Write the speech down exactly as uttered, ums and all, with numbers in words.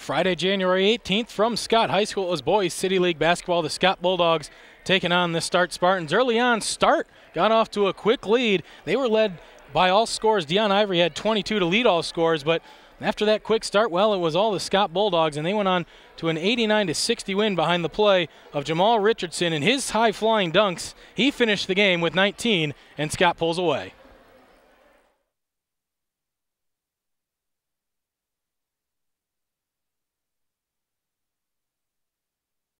Friday, January eighteenth from Scott High School. It was Boys City League basketball. The Scott Bulldogs taking on the Start Spartans. Early on, Start got off to a quick lead. They were led by all scores. Dion Ivory had twenty-two to lead all scores, but after that quick start, well, it was all the Scott Bulldogs, and they went on to an eighty-nine to sixty win behind the play of Jamal Richardson and his high-flying dunks. He finished the game with nineteen, and Scott pulls away.